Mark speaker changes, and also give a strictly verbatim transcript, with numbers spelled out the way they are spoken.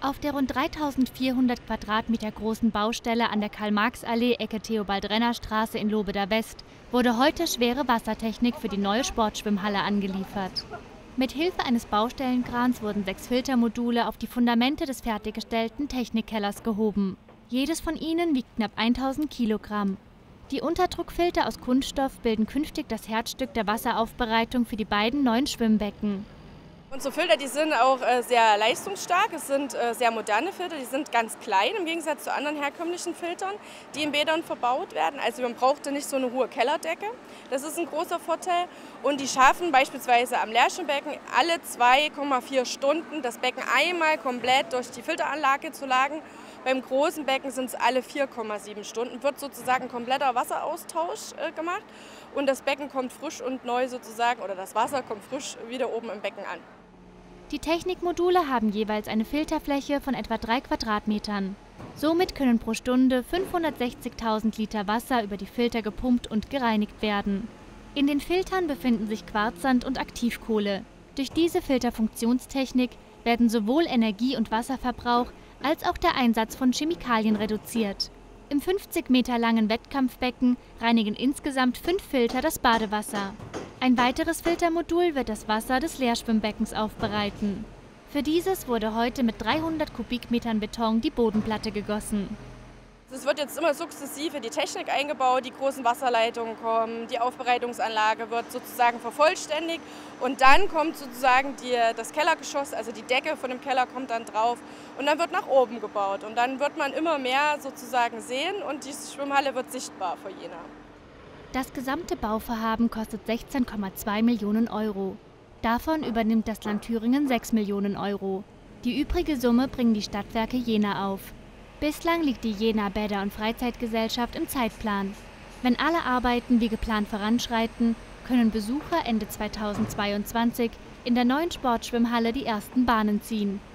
Speaker 1: Auf der rund dreitausendvierhundert Quadratmeter großen Baustelle an der Karl-Marx-Allee Ecke Theobald-Renner-Straße in Lobeda-West wurde heute schwere Wassertechnik für die neue Sportschwimmhalle angeliefert. Mit Hilfe eines Baustellenkrans wurden sechs Filtermodule auf die Fundamente des fertiggestellten Technikkellers gehoben. Jedes von ihnen wiegt knapp tausend Kilogramm. Die Unterdruckfilter aus Kunststoff bilden künftig das Herzstück der Wasseraufbereitung für die beiden neuen Schwimmbecken.
Speaker 2: Unsere Filter, die sind auch äh, sehr leistungsstark, es sind äh, sehr moderne Filter, die sind ganz klein im Gegensatz zu anderen herkömmlichen Filtern, die in Bädern verbaut werden. Also man brauchte nicht so eine hohe Kellerdecke, das ist ein großer Vorteil. Und die schaffen beispielsweise am Leerschwimmbecken alle zwei Komma vier Stunden das Becken einmal komplett durch die Filteranlage zu lagen. Beim großen Becken sind es alle vier Komma sieben Stunden, wird sozusagen ein kompletter Wasseraustausch äh, gemacht und das Becken kommt frisch und neu sozusagen, oder das Wasser kommt frisch wieder oben im Becken an.
Speaker 1: Die Technikmodule haben jeweils eine Filterfläche von etwa drei Quadratmetern. Somit können pro Stunde fünfhundertsechzigtausend Liter Wasser über die Filter gepumpt und gereinigt werden. In den Filtern befinden sich Quarzsand und Aktivkohle. Durch diese Filterfunktionstechnik werden sowohl Energie- und Wasserverbrauch als auch der Einsatz von Chemikalien reduziert. Im fünfzig Meter langen Wettkampfbecken reinigen insgesamt fünf Filter das Badewasser. Ein weiteres Filtermodul wird das Wasser des Leerschwimmbeckens aufbereiten. Für dieses wurde heute mit dreihundert Kubikmetern Beton die Bodenplatte gegossen.
Speaker 2: Es wird jetzt immer sukzessive die Technik eingebaut, die großen Wasserleitungen kommen, die Aufbereitungsanlage wird sozusagen vervollständigt und dann kommt sozusagen die, das Kellergeschoss, also die Decke von dem Keller kommt dann drauf und dann wird nach oben gebaut und dann wird man immer mehr sozusagen sehen und die Schwimmhalle wird sichtbar für Jena.
Speaker 1: Das gesamte Bauvorhaben kostet sechzehn Komma zwei Millionen Euro. Davon übernimmt das Land Thüringen sechs Millionen Euro. Die übrige Summe bringen die Stadtwerke Jena auf. Bislang liegt die Jena Bäder- und Freizeitgesellschaft im Zeitplan. Wenn alle Arbeiten wie geplant voranschreiten, können Besucher Ende zweitausendzweiundzwanzig in der neuen Sportschwimmhalle die ersten Bahnen ziehen.